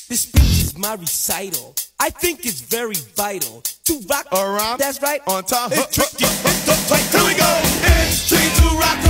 This speech is my recital. I think it's very vital to rock around. That's right. On time. It's tricky. It's the right. Here we go. It's tricky to rock.